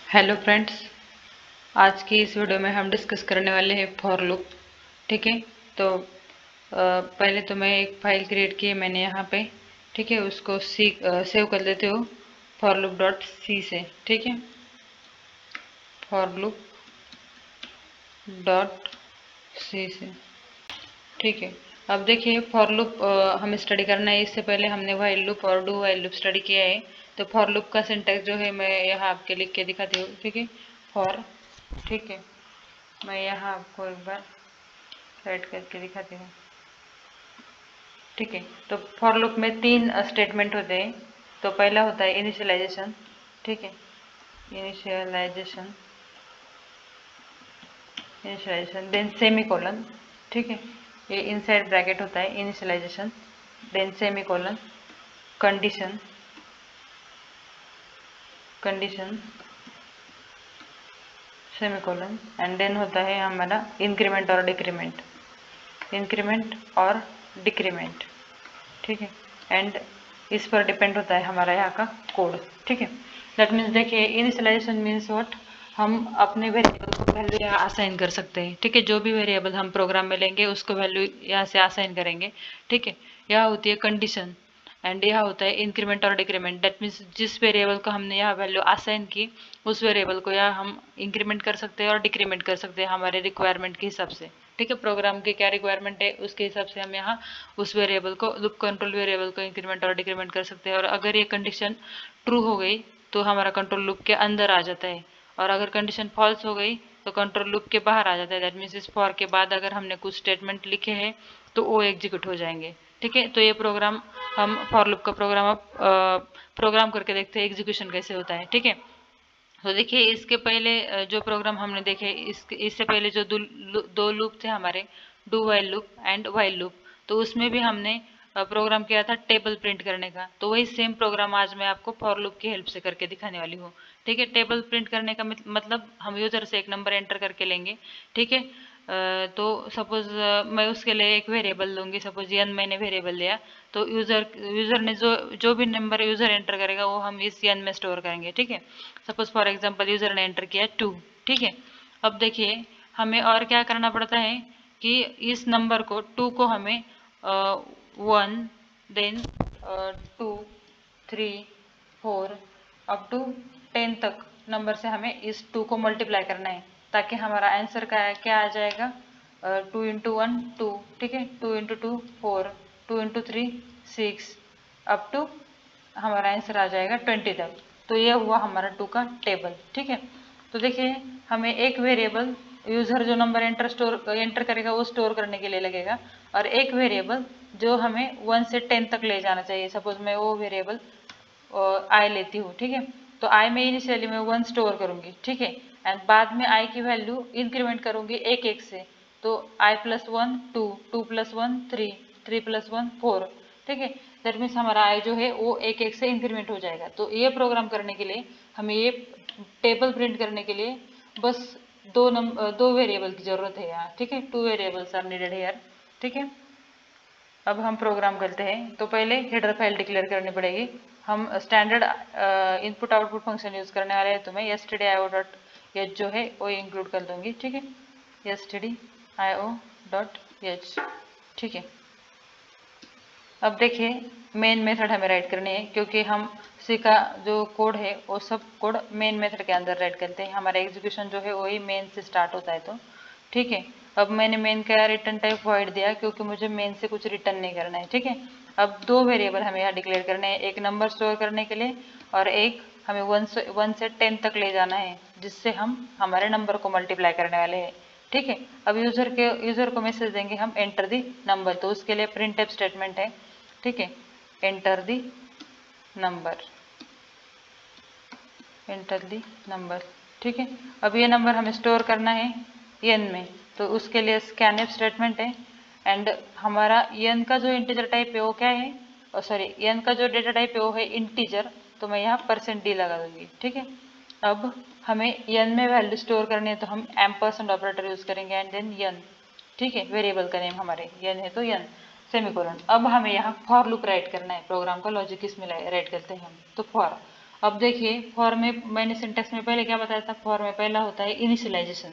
Hello friends, आज की इस वीडियो में हम डिस्कस करने वाले हैं फॉर लूप। ठीक है, तो पहले तो मैं एक फाइल क्रिएट की है मैंने यहाँ पे। ठीक है, उसको सेव कर देते हो फॉर लूप डॉट सी से। ठीक है, फॉर लूप डॉट सी से। ठीक है, अब देखिए फॉर लूप हमें स्टडी करना है। इससे पहले हमने व्हाइल लूप और डू व्हाइल लूप स्टडी किया है। तो फॉर लूप का सिंटैक्स जो है मैं यहाँ आपके लिख के दिखाती हूँ। ठीक है, फॉर, ठीक है, मैं यहाँ आपको एक बार राइट करके दिखाती हूँ। ठीक है, तो फॉर लूप में तीन स्टेटमेंट होते हैं। तो पहला होता है इनिशियलाइजेशन। ठीक है, initialization, initialization then semicolon. ठीक है, ये इनसाइड ब्रैकेट होता है initialization, then semicolon, condition, condition, semicolon, and then होता है हमारा इंक्रीमेंट और डिक्रीमेंट, इंक्रीमेंट और डिक्रीमेंट। ठीक है, एंड इस पर डिपेंड होता है हमारा यहाँ का कोड। ठीक है, दैट मीन्स देखिए इनिशियलाइजेशन मीन्स व्हाट, हम अपने वेरिएबल को वैल्यू यहाँ असाइन कर सकते हैं। ठीक है, जो भी वेरिएबल हम प्रोग्राम में लेंगे उसको वैल्यू यहाँ से असाइन करेंगे। ठीक है, यहाँ होती है कंडीशन एंड यहाँ होता है इंक्रीमेंट और डिक्रीमेंट। दैट मीन्स जिस वेरिएबल को हमने यहाँ वैल्यू असाइन की उस वेरिएबल को यहाँ हम इंक्रीमेंट कर सकते हैं और डिक्रीमेंट कर सकते हैं हमारे रिक्वायरमेंट के हिसाब से। ठीक है, प्रोग्राम की क्या रिक्वायरमेंट है उसके हिसाब से हम यहाँ उस वेरिएबल को, लूप कंट्रोल वेरिएबल को इंक्रीमेंट और डिक्रीमेंट कर सकते हैं। और अगर ये कंडीशन ट्रू हो गई तो हमारा कंट्रोल लूप के अंदर आ जाता है, और अगर कंडीशन फॉल्स हो गई तो कंट्रोल लूप के बाहर आ जाता है। दैट मीन्स इस फॉर के बाद अगर हमने कुछ स्टेटमेंट लिखे हैं तो वो एग्जीक्यूट हो जाएंगे। ठीक है, तो ये प्रोग्राम हम फॉर लूप का प्रोग्राम अब प्रोग्राम करके देखते हैं एग्जीक्यूशन कैसे होता है। ठीक है, तो देखिए इसके पहले जो प्रोग्राम हमने देखे इससे पहले जो दो लूप थे हमारे, do while loop and while loop, तो उसमें भी हमने प्रोग्राम किया था टेबल प्रिंट करने का। तो वही सेम प्रोग्राम आज मैं आपको फॉर लूप की हेल्प से करके दिखाने वाली हूँ। ठीक है, टेबल प्रिंट करने का मतलब हम यूजर से एक नंबर एंटर करके लेंगे। ठीक है, तो सपोज मैं उसके लिए एक वेरिएबल लूँगी, सपोज n मैंने वेरिएबल लिया, तो यूज़र ने जो जो भी नंबर यूज़र एंटर करेगा वो हम इस n में स्टोर करेंगे। ठीक है, सपोज फॉर एग्जांपल यूज़र ने एंटर किया 2। ठीक है, अब देखिए हमें और क्या करना पड़ता है कि इस नंबर को 2 को हमें 1 देन 2 3 4 अप टू 10 तक नंबर से हमें इस 2 को मल्टीप्लाई करना है, ताकि हमारा आंसर का क्या आ जाएगा, 2 इंटू 1 2। ठीक है, 2 इंटू 2 4, 2 इंटू 3 6, अप टू हमारा आंसर आ जाएगा 20 तक। तो ये हुआ हमारा 2 का टेबल। ठीक है, तो देखिए हमें एक वेरिएबल यूजर जो नंबर एंटर करेगा वो स्टोर करने के लिए लगेगा, और एक वेरिएबल जो हमें 1 से 10 तक ले जाना चाहिए। सपोज मैं वो वेरिएबल आई लेती हूँ। ठीक है, तो आई में इनिशियली मैं 1 स्टोर करूंगी। ठीक है, एंड बाद में आई की वैल्यू इंक्रीमेंट करूंगी एक एक से। तो आई प्लस 1 2, 2 प्लस 1 3, 3 प्लस 1 4। ठीक है, दैट मीन्स हमारा आई जो है वो एक एक से इंक्रीमेंट हो जाएगा। तो ये प्रोग्राम करने के लिए हमें ये टेबल प्रिंट करने के लिए बस दो वेरिएबल की जरूरत है यहाँ। ठीक है, 2 वेरिएबल्स आर नीडेड हियर। ठीक है, अब हम प्रोग्राम करते हैं। तो पहले हेडर फाइल डिक्लेयर करनी पड़ेगी। हम standard input output function use करने वाले हैं, तो मैं stdio.h जो है वो इंक्लूड कर दूंगी। ठीक है, stdio.h। ठीक है, अब देखिए मेन मेथड हमें राइट करनी है, क्योंकि हम सी का जो कोड है वो सब कोड मेन मेथड के अंदर राइट करते हैं। हमारा एग्जीक्यूशन जो है वही मेन से स्टार्ट होता है। तो ठीक है, अब मैंने मेन का रिटर्न टाइप वॉइड दिया क्योंकि मुझे मेन से कुछ रिटर्न नहीं करना है। ठीक है, अब दो वेरिएबल हमें यहाँ डिक्लेयर करने हैं, एक नंबर स्टोर करने के लिए और एक हमें 1 से 10 तक ले जाना है, जिससे हम हमारे नंबर को मल्टीप्लाई करने वाले हैं। ठीक है, अब यूजर को मैसेज देंगे हम एंटर दी नंबर, तो उसके लिए प्रिंट टाइप स्टेटमेंट है। ठीक है, enter the number, enter the number. ठीक है, अब ये नंबर हमें स्टोर करना है n में, तो उसके लिए स्कैनफ स्टेटमेंट है। एंड हमारा n का जो इंटीजर टाइप है वो क्या है, सॉरी n का जो डेटा टाइप है वो है इंटीजर, तो मैं यहाँ %d लगा दूंगी। ठीक है, अब हमें n में वैल्यू स्टोर करनी है, तो हम एम्परसेंड ऑपरेटर यूज करेंगे एंड देन n। ठीक है, वेरिएबल का नेम हमारे n है तो n सेमीकोलन। अब हमें यहाँ फॉर लूप राइट करना है, प्रोग्राम का लॉजिक इसमें राइट करते हैं हम। तो फॉर, अब देखिए फॉर में मैंने सिंटेक्स में पहले क्या बताया था, फॉर में पहला होता है इनिशियलाइजेशन।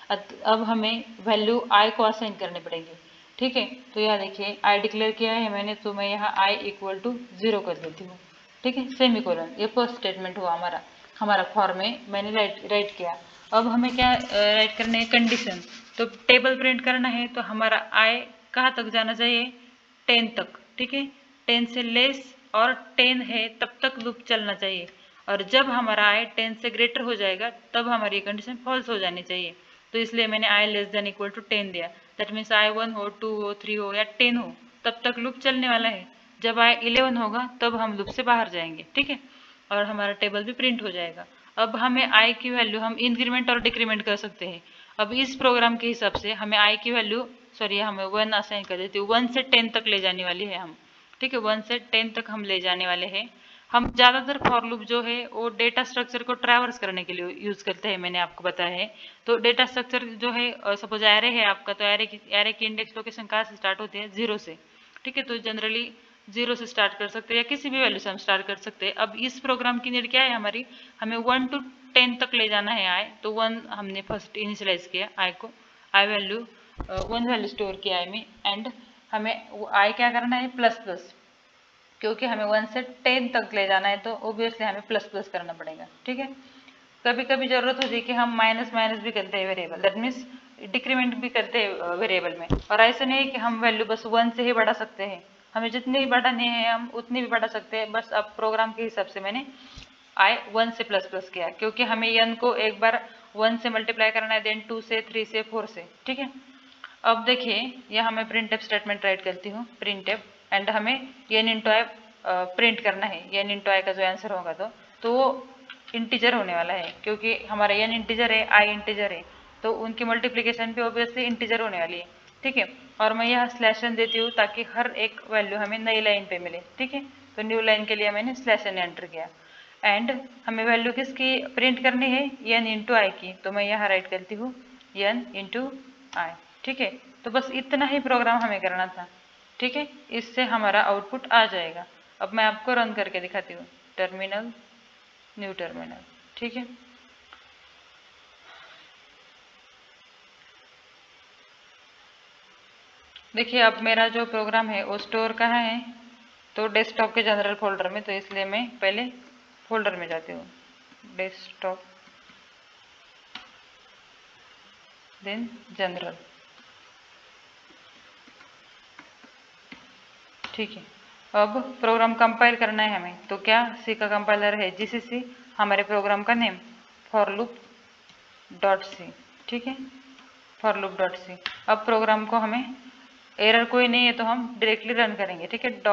अब हमें वैल्यू आई को असाइन करनी पड़ेगी, ठीक है। तो यहाँ देखिए आई डिक्लेयर किया है मैंने, तो मैं यहाँ आई इक्वल टू 0 कर देती हूँ, ठीक है, सेमीकोलन। ये फर्स्ट स्टेटमेंट हुआ हमारा फॉर में मैंने राइट किया। अब हमें क्या राइट करना है, कंडीशन। तो टेबल प्रिंट करना है तो हमारा आई कहाँ तक जाना चाहिए, 10 तक, ठीक है। 10 से लेस और 10 है तब तक लूप चलना चाहिए, और जब हमारा आई 10 से ग्रेटर हो जाएगा तब हमारी कंडीशन फॉल्स हो जानी चाहिए। तो इसलिए मैंने i less than equal to 10 दिया। दैट मीन्स आई 1 हो, 2 हो, 3 हो या 10 हो, तब तक लूप चलने वाला है। जब आई 11 होगा तब हम लूप से बाहर जाएंगे, ठीक है, और हमारा टेबल भी प्रिंट हो जाएगा। अब हमें आई की वैल्यू हम इंक्रीमेंट और डिक्रीमेंट कर सकते हैं। अब इस प्रोग्राम के हिसाब से हमें आई की वैल्यू, सॉरी हमें 1 असाइन कर देती हूँ, 1 से 10 तक ले जाने वाली है हम, ठीक है, 1 से 10 तक हम ले जाने वाले हैं। हम ज़्यादातर फॉर लूप जो है वो डेटा स्ट्रक्चर को ट्रैवर्स करने के लिए यूज़ करते हैं, मैंने आपको बताया है। तो डेटा स्ट्रक्चर जो है, सपोज एरे है आपका, तो एरे की इंडेक्स लोकेशन कहाँ से स्टार्ट होती है, 0 से, ठीक है। तो जनरली 0 से स्टार्ट कर सकते हैं या किसी भी वैल्यू से हम स्टार्ट कर सकते हैं। अब इस प्रोग्राम की नीड क्या है हमारी, हमें 1 to 10 तक ले जाना है आई। तो 1 हमने फर्स्ट इनिशियलाइज किया आई को, आई वैल्यू 1 वैल्यू स्टोर किया आई में, एंड हमें आई क्या करना है, प्लस प्लस, क्योंकि हमें 1 से 10 तक ले जाना है तो ऑब्वियसली हमें प्लस प्लस करना पड़ेगा, ठीक है। कभी कभी जरूरत होती है कि हम माइनस माइनस भी करते हैं वेरिएबल, दैट मीन्स डिक्रीमेंट भी करते हैं वेरिएबल में। और ऐसा नहीं है कि हम वैल्यू बस 1 से ही बढ़ा सकते हैं, हमें जितनी भी बढ़ानी है हम उतनी भी बढ़ा सकते हैं। बस अब प्रोग्राम के हिसाब से मैंने आई 1 से प्लस प्लस किया, क्योंकि हमें n को एक बार 1 से मल्टीप्लाई करना है, देन 2 से, 3 से, 4 से, ठीक है। अब देखिए यहाँ मैं प्रिंट एफ स्टेटमेंट राइट करती हूँ, प्रिंट एफ, एंड हमें n इंटू आई प्रिंट करना है। n इंटू आई का जो आंसर होगा तो वो इंटीजर होने वाला है, क्योंकि हमारा n इंटीजर है, i इंटीजर है, तो उनकी मल्टीप्लिकेशन पे ऑब्वियसली इंटीजर होने वाली है, ठीक है। और मैं यहाँ स्लैश n देती हूँ ताकि हर एक वैल्यू हमें नई लाइन पे मिले, ठीक है। तो न्यू लाइन के लिए मैंने स्लैश n एंटर किया, एंड हमें वैल्यू किसकी प्रिंट करनी है, n इंटू आई की। तो मैं यहाँ राइट करती हूँ n इंटू आई, ठीक है। तो बस इतना ही प्रोग्राम हमें करना था, ठीक है। इससे हमारा आउटपुट आ जाएगा। अब मैं आपको रन करके दिखाती हूँ, टर्मिनल, न्यू टर्मिनल, ठीक है। देखिए अब मेरा जो प्रोग्राम है वो स्टोर कहाँ है, तो डेस्कटॉप के जनरल फोल्डर में। तो इसलिए मैं पहले फोल्डर में जाती हूँ, डेस्कटॉप, देन जनरल, ठीक है। अब प्रोग्राम कंपाइल करना है हमें, तो क्या सी का कंपाइलर है जीसीसी, हमारे प्रोग्राम का name for loop dot c, ठीक है, फॉर लूप डॉट सी। अब प्रोग्राम को हमें, एरर कोई नहीं है तो हम डायरेक्टली रन करेंगे, ठीक है,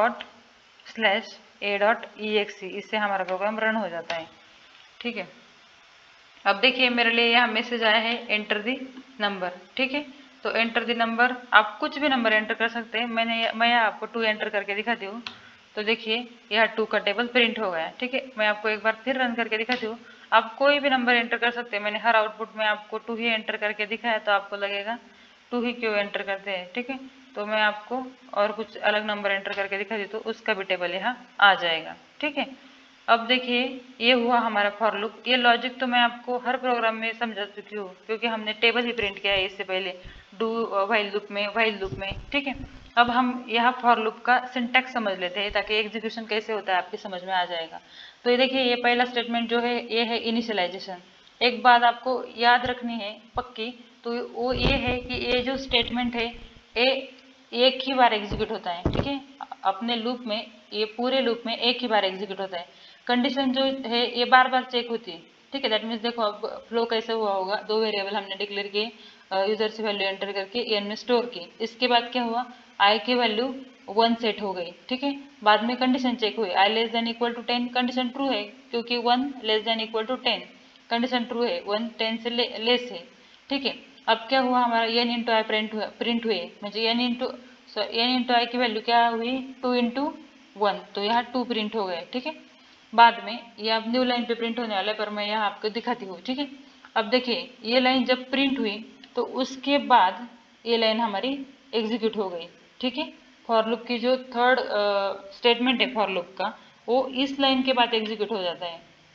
./a.exe, इससे हमारा प्रोग्राम रन हो जाता है, ठीक है। अब देखिए मेरे लिए यहाँ मैसेज आया है एंटर दी नंबर, ठीक है। तो एंटर दी नंबर, आप कुछ भी नंबर एंटर कर सकते हैं। मैं आपको 2 एंटर करके दिखाती हूँ। तो देखिए यहाँ 2 का टेबल प्रिंट हो गया, ठीक है। मैं आपको एक बार फिर रन करके दिखाती हूँ, आप कोई भी नंबर एंटर कर सकते हैं। मैंने हर आउटपुट में आपको 2 ही एंटर करके दिखाया, तो आपको लगेगा 2 ही क्यों एंटर करते हैं, ठीक है। तो मैं आपको और कुछ अलग नंबर एंटर करके दिखा दी तो उसका भी टेबल यहाँ आ जाएगा, ठीक है। अब देखिए ये हुआ हमारा फॉर लूप। ये लॉजिक तो मैं आपको हर प्रोग्राम में समझा चुकी हूँ, क्योंकि हमने टेबल ही प्रिंट किया है इससे पहले डू व्हाइल लूप में, ठीक है। अब हम यहाँ फॉर लूप का सिंटैक्स समझ लेते हैं ताकि एग्जीक्यूशन कैसे होता है आपकी समझ में आ जाएगा। तो ये देखिए ये पहला स्टेटमेंट जो है ये है इनिशियलाइजेशन। एक बात आपको याद रखनी है पक्की, तो वो ये है कि ये जो स्टेटमेंट है ये एक ही बार एग्जीक्यूट होता है, ठीक है। अपने लूप में, ये पूरे लूप में एक ही बार एग्जीक्यूट होता है। कंडीशन जो है ये बार बार चेक होती है, ठीक है। दैट मीन्स देखो अब फ्लो कैसे हुआ होगा, 2 वेरिएबल हमने डिक्लेयर किए, यूजर से वैल्यू एंटर करके एन में स्टोर की। इसके बाद क्या हुआ, आई की वैल्यू 1 सेट हो गई, ठीक है। बाद में कंडीशन चेक हुई, i less than equal to 10, condition true है क्योंकि 1 less than equal to 10, condition true है, 1 10 से लेस है, ठीक है। अब क्या हुआ, हमारा n इंटू आई प्रिंट हुए, मुझे n इंटू आई की वैल्यू क्या हुई, 2 इंटू 1, तो यहाँ 2 प्रिंट हो गए, ठीक है। बाद में ये अब न्यू लाइन पे प्रिंट होने वाला है, पर मैं यहाँ आपको दिखाती हूँ, ठीक है। अब देखिए ये लाइन जब प्रिंट हुई तो उसके बाद ये लाइन हमारी एग्जीक्यूट हो गई, ठीक है। फॉर लूप की जो थर्ड स्टेटमेंट है फॉर लूप का, वो इस लाइन के बाद एग्जीक्यूट हो जाता है,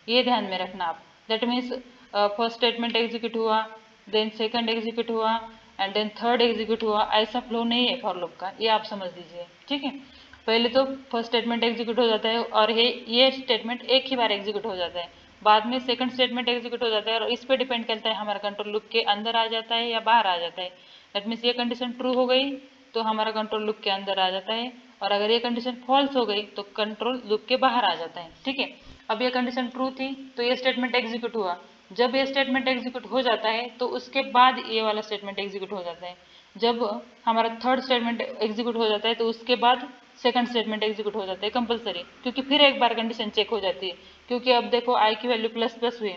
ये ध्यान में रखना आप। That means first statement execute हुआ, देन सेकंड एग्जीक्यूट हुआ एंड देन थर्ड एग्जीक्यूट हुआ, ऐसा फ्लो नहीं है फॉर लूप का, ये आप समझ लीजिए, ठीक है। पहले तो फर्स्ट स्टेटमेंट एग्जीक्यूट हो जाता है और ये स्टेटमेंट एक ही बार एग्जीक्यूट हो जाता है, बाद में सेकंड स्टेटमेंट एग्जीक्यूट हो जाता है और इस पे डिपेंड करता है हमारा कंट्रोल लूप के अंदर आ जाता है या बाहर आ जाता है। दैट मीन्स ये कंडीशन ट्रू हो गई तो हमारा कंट्रोल लूप के अंदर आ जाता है, और अगर ये कंडीशन फॉल्स हो गई तो कंट्रोल लूप के बाहर आ जाता है, ठीक है। अब ये कंडीशन ट्रू थी तो ये स्टेटमेंट एग्जीक्यूट हुआ, जब ये स्टेटमेंट एग्जीक्यूट हो जाता है तो उसके बाद ये वाला स्टेटमेंट एग्जीक्यूट हो जाता है। जब हमारा थर्ड स्टेटमेंट एग्जीक्यूट हो जाता है तो उसके बाद सेकंड स्टेटमेंट एग्जीक्यूट हो जाता है कंपलसरी, क्योंकि फिर एक बार कंडीशन चेक हो जाती है। क्योंकि अब देखो आई की वैल्यू प्लस प्लस हुई,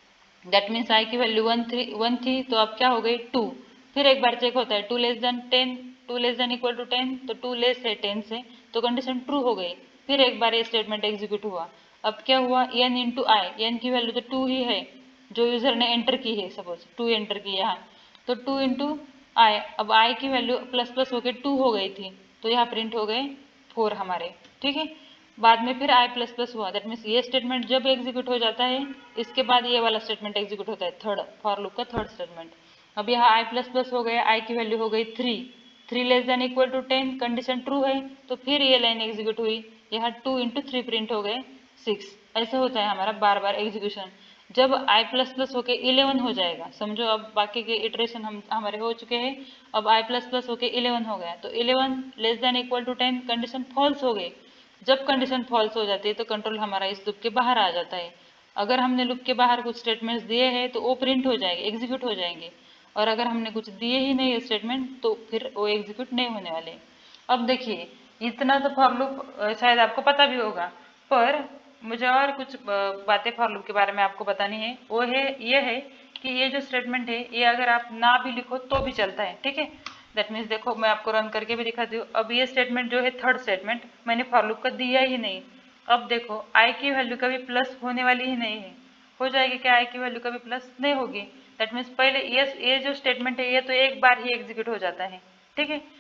दैट मीन्स आई की वैल्यू 1 थी तो अब क्या हो गई 2, फिर एक बार चेक होता है 2 less than 10, 2 less than equal to 10, तो 2 लेस है 10 से, तो कंडीशन ट्रू हो गई, फिर एक बार ये स्टेटमेंट एग्जीक्यूट हुआ। अब क्या हुआ, n इंटू आई, एन की वैल्यू तो 2 ही है जो यूजर ने एंटर की है, सपोज 2 एंटर की यहाँ, तो 2 इंटू आई, अब आई की वैल्यू प्लस प्लस होकर 2 हो गई थी तो यहाँ प्रिंट हो गए 4 हमारे, ठीक है। बाद में फिर आई प्लस प्लस हुआ, दैट मीन्स ये स्टेटमेंट जब एग्जीक्यूट हो जाता है इसके बाद ये वाला स्टेटमेंट एग्जीक्यूट होता है, थर्ड फॉर लूप का थर्ड स्टेटमेंट। अब यहाँ आई प्लस प्लस हो गया, आई की वैल्यू हो गई 3, 3 less than equal to 10, condition true है तो फिर ये लाइन एग्जीक्यूट हुई, यहाँ 2 इंटू 3 प्रिंट हो गए 6। ऐसे होता है हमारा बार बार एग्जीक्यूशन। जब आई प्लस प्लस होके 11 हो जाएगा, समझो अब बाकी के इटरेशन हमारे हो चुके हैं, अब आई प्लस प्लस होके 11 हो गया तो 11 less than equal to 10, condition false हो गई। जब कंडीशन फॉल्स हो जाती है तो कंट्रोल हमारा इस लूप के बाहर आ जाता है। अगर हमने लूप के बाहर कुछ स्टेटमेंट्स दिए हैं तो वो प्रिंट हो जाएंगे, एग्जीक्यूट हो जाएंगे, और अगर हमने कुछ दिए ही नहीं स्टेटमेंट तो फिर वो एग्जीक्यूट नहीं होने वाले। अब देखिए इतना तो फॉर लूप शायद आपको पता भी होगा, पर मुझे और कुछ बातें फॉर लूप के बारे में आपको बतानी है। वो है ये है कि ये जो स्टेटमेंट है ये अगर आप ना भी लिखो तो भी चलता है, ठीक है। दैट मीन्स देखो मैं आपको रन करके भी दिखाती हूँ। अब ये स्टेटमेंट जो है थर्ड स्टेटमेंट मैंने फॉर लूप का दिया ही नहीं। अब देखो आई की वैल्यू कभी प्लस होने वाली ही नहीं है, हो जाएगी क्या, आई की वैल्यू कभी प्लस नहीं होगी। दैट मीन्स पहले ये जो स्टेटमेंट है ये तो एक बार ही एग्जीक्यूट हो जाता है, ठीक है।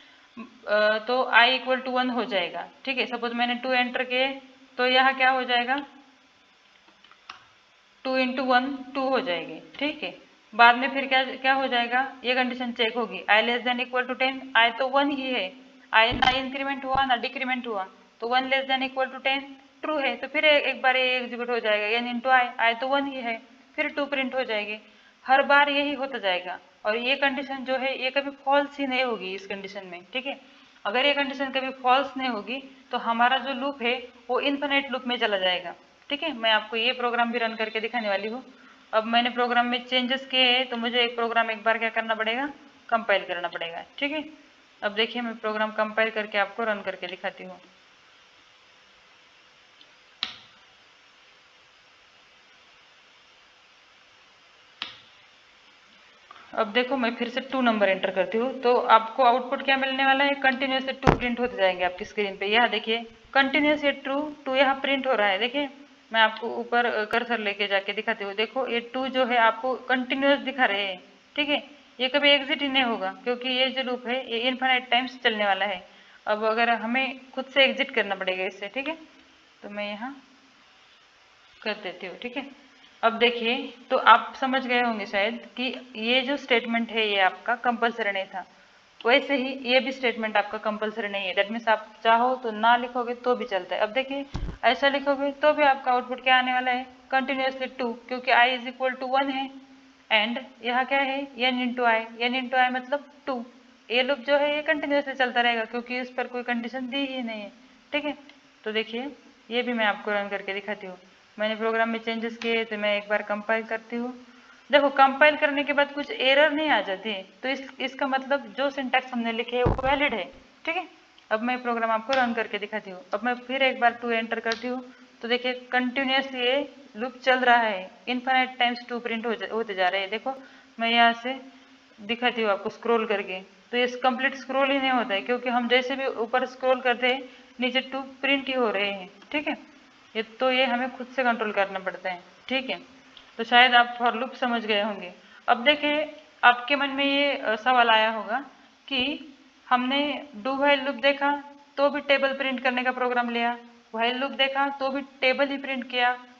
तो i इक्वल टू 1 हो जाएगा, ठीक है। सपोज मैंने 2 एंटर किए तो यहाँ क्या हो जाएगा, 2 इंटू 1 2 हो जाएगी, ठीक है। बाद में फिर क्या क्या हो जाएगा, ये कंडीशन चेक होगी, i less than equal to 10, i तो 1 ही है, i ना इंक्रीमेंट हुआ ना डिक्रीमेंट हुआ, तो 1 less than equal to 10 true है, तो फिर एक बार ये एग्जीक्यूट हो जाएगा n इंटू आई तो 1 ही है, फिर 2 प्रिंट हो जाएगी। हर बार यही होता जाएगा, और ये कंडीशन जो है ये कभी फॉल्स ही नहीं होगी इस कंडीशन में, ठीक है। अगर ये कंडीशन कभी फॉल्स नहीं होगी तो हमारा जो लूप है वो इन्फिनिट लूप में चला जाएगा, ठीक है। मैं आपको ये प्रोग्राम भी रन करके दिखाने वाली हूँ। अब मैंने प्रोग्राम में चेंजेस किए हैं तो मुझे एक प्रोग्राम एक बार क्या करना पड़ेगा, कंपाइल करना पड़ेगा, ठीक है। अब देखिए मैं प्रोग्राम कंपाइल करके आपको रन करके दिखाती हूँ। अब देखो मैं फिर से 2 नंबर एंटर करती हूँ तो आपको आउटपुट क्या मिलने वाला है, कंटिन्यूस 2 प्रिंट होते जाएंगे आपकी स्क्रीन पे। यहाँ देखिए कंटिन्यूस ये ट्रू 2 यहाँ प्रिंट हो रहा है, देखिए मैं आपको ऊपर कर्सर लेके जाके दिखाती हूँ, देखो ये 2 जो है आपको कंटिन्यूस दिखा रहे हैं, ठीक है। ये कभी एग्जिट ही नहीं होगा क्योंकि ये जो लूप है ये इनफाइनाइट टाइम्स चलने वाला है। अब अगर हमें खुद से एग्जिट करना पड़ेगा इससे, ठीक है, तो मैं यहाँ कर देती हूँ, ठीक है। अब देखिए तो आप समझ गए होंगे शायद कि ये जो स्टेटमेंट है ये आपका कंपलसरी नहीं था, वैसे ही ये भी स्टेटमेंट आपका कंपलसरी नहीं है। दैट मीन्स आप चाहो तो ना लिखोगे तो भी चलता है। अब देखिए ऐसा लिखोगे तो भी आपका आउटपुट क्या आने वाला है, कंटिन्यूसली 2, क्योंकि i इज इक्वल टू 1 है, एंड यहाँ क्या है n into i, n into i मतलब 2। ये लूप जो है ये कंटिन्यूसली चलता रहेगा क्योंकि इस पर कोई कंडीशन दी ही नहीं है, ठीक है। तो देखिए ये भी मैं आपको रन करके दिखाती हूँ। मैंने प्रोग्राम में चेंजेस किए तो मैं एक बार कंपाइल करती हूँ। देखो कंपाइल करने के बाद कुछ एरर नहीं आ जाती तो इसका मतलब जो सिंटैक्स हमने लिखे है वो वैलिड है, ठीक है। अब मैं प्रोग्राम आपको रन करके दिखाती हूँ। अब मैं फिर एक बार 2 एंटर करती हूँ तो देखिए कंटिन्यूस ये लूप चल रहा है, इनफाइनाइट टाइम्स 2 प्रिंट होते जा रहे हैं। देखो मैं यहाँ से दिखाती हूँ आपको स्क्रॉल करके, तो ये कंप्लीट स्क्रॉल ही नहीं होता है क्योंकि हम जैसे भी ऊपर स्क्रॉल करते हैं नीचे 2 प्रिंट ही हो रहे हैं, ठीक है। ये हमें खुद से कंट्रोल करना पड़ता है, ठीक है। तो शायद आप फॉर लूप समझ गए होंगे। अब देखिए आपके मन में ये सवाल आया होगा कि हमने डू व्हाइल लूप देखा तो भी टेबल प्रिंट करने का प्रोग्राम लिया, व्हाइल लूप देखा तो भी टेबल ही प्रिंट किया,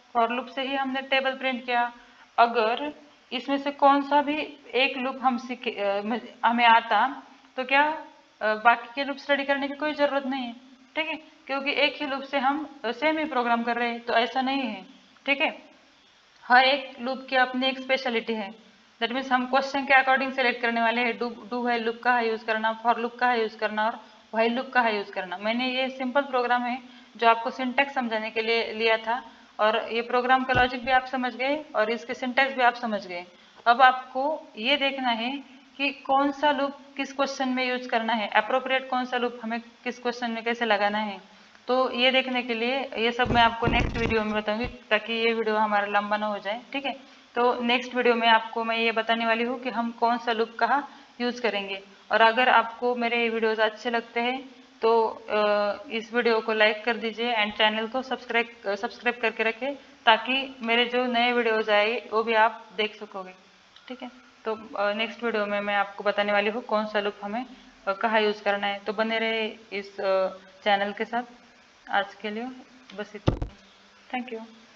फॉर लूप से ही हमने टेबल प्रिंट किया। अगर इसमें से कौन सा भी एक लूप हमें आता तो क्या बाकी के लूप स्टडी करने की कोई जरूरत नहीं है, ठीक है, क्योंकि एक ही लूप से हम सेम ही प्रोग्राम कर रहे हैं। तो ऐसा नहीं है, ठीक है, हर एक लूप की अपनी एक स्पेशलिटी है। दैट मीन्स हम क्वेश्चन के अकॉर्डिंग सेलेक्ट करने वाले हैं, डू व्हाइल लूप का है यूज करना, फॉर लूप का है यूज करना और व्हाइल लूप का है यूज करना। मैंने ये सिंपल प्रोग्राम है जो आपको सिंटैक्स समझाने के लिए लिया था, और ये प्रोग्राम का लॉजिक भी आप समझ गए और इसके सिंटैक्स भी आप समझ गए। अब आपको ये देखना है कि कौन सा लूप किस क्वेश्चन में यूज करना है, अप्रोप्रिएट कौन सा लूप हमें किस क्वेश्चन में कैसे लगाना है। तो ये देखने के लिए ये सब मैं आपको नेक्स्ट वीडियो में बताऊंगी, ताकि ये वीडियो हमारा लंबा ना हो जाए, ठीक है। तो नेक्स्ट वीडियो में आपको मैं ये बताने वाली हूँ कि हम कौन सा लूप कहाँ यूज करेंगे। और अगर आपको मेरे वीडियोस अच्छे लगते हैं तो इस वीडियो को लाइक कर दीजिए एंड चैनल को सब्सक्राइब करके रखें, ताकि मेरे जो नए वीडियोज आए वो भी आप देख सकोगे, ठीक है। तो नेक्स्ट वीडियो में मैं आपको बताने वाली हूँ कौन सा लूप हमें कहाँ यूज करना है। तो बने रहे इस चैनल के साथ। आज के लिए बस इतना। Thank you.